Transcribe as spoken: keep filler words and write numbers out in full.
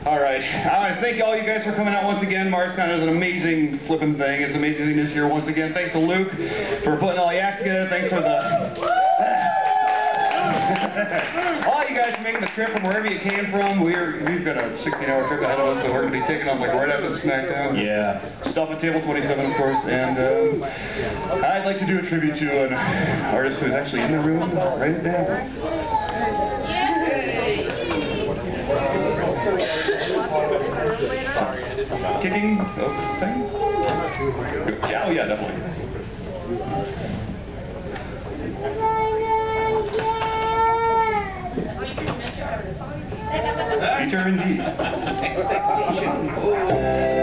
All right. I want to thank all you guys for coming out once again. MarsCon is an amazing flipping thing. It's amazing thing this year once again. Thanks to Luke for putting all the acts together. Thanks for the... all you guys for making the trip from wherever you came from. We're, we've got a sixteen hour trip ahead of us that we're going to be taking off like right after the SmackDown. Yeah. Stuff at Table twenty-seven, of course. And um, I'd like to do a tribute to an artist who's actually in the room. Write it down. Kicking oh, thing? Yeah, oh yeah, definitely. Future indeed.